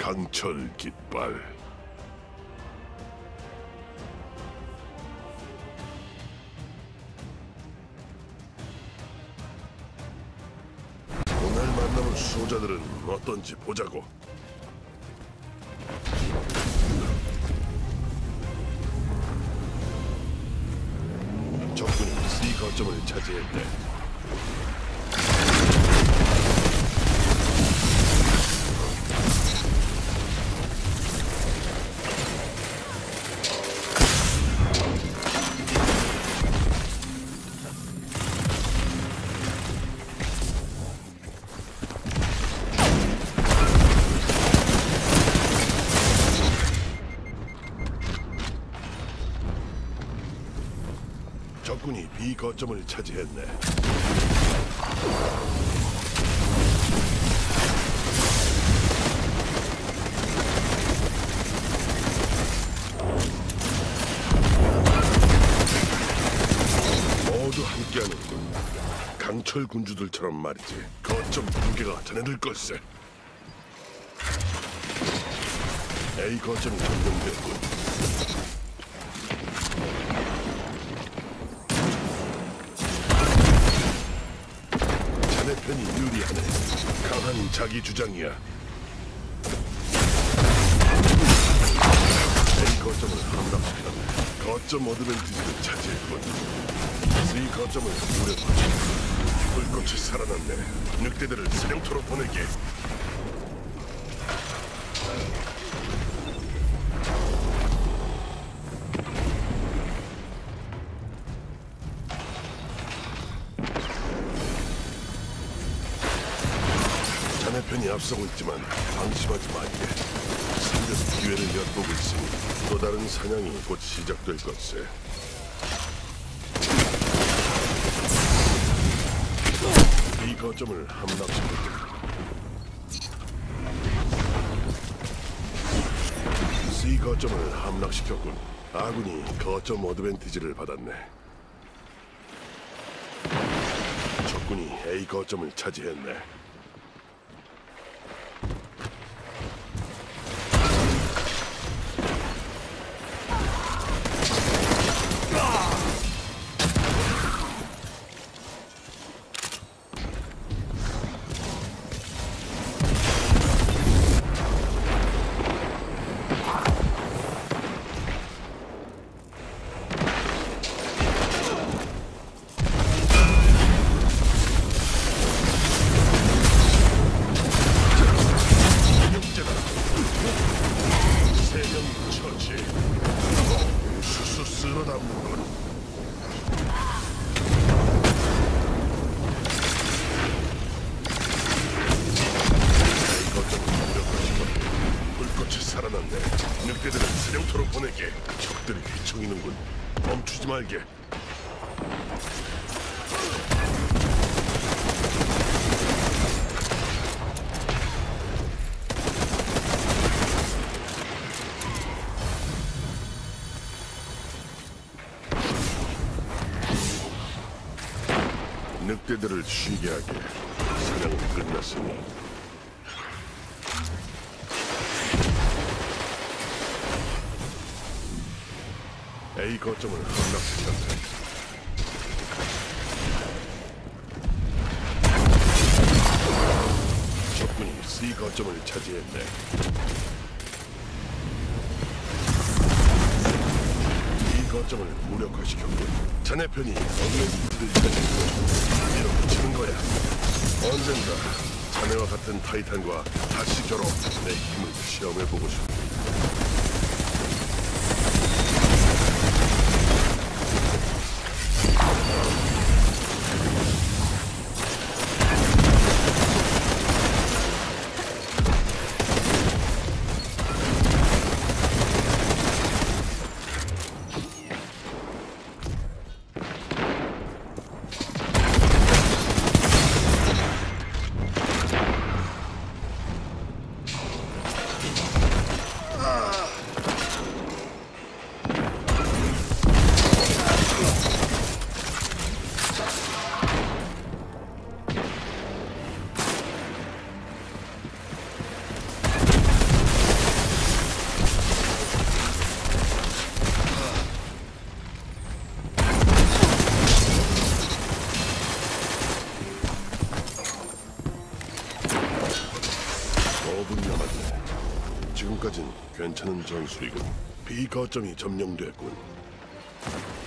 강철 깃발. 오늘 만나볼 수호자들은 어떤지 보자고. 적군이 C 거점을 차지했네. 적군이 B 거점을 차지했네. 모두 함께하는군. 강철 군주들처럼 말이지. 거점 붕괴가 자네들 걸세. A 거점이 점령됐군. 자네 편이 유리하네. 강한 자기 주장이야. A 거점을 함락시켰네. 거점 어드밴티지를 차지했군. C 거점을 무력화시. 불꽃이 살아났네. 늑대들을 사냥터로 보내게. 자네 편이 앞서고 있지만 방심하지 말게. 상대도 기회를 엿보고 있으니 또 다른 사냥이 곧 시작될 것세. 이 거점을 함락시켰군. C 거점을 함락시켰군. 아군이 거점 어드밴티지를 받았네. 적군이 A 거점을 차지했네. 살아났네. 늑대들은 사냥터로 보내게. 적들이 휘청이는군. 멈추지 말게. 늑대들을 쉬게 하게. 사냥은 끝났으니. A 거점을 함락시켰네. 적군이 C 거점을 차지했네. 이 거점을 무력화시켰군. 자네 편이 어드밴티지를 차지했고 이렇게 치는 거야. 언젠가 자네와 같은 타이탄과 다시 결혼. 내 힘을 시험해보고 싶어. 5분 남았네. 지금까진 괜찮은 전술이군. B 거점이 점령됐군.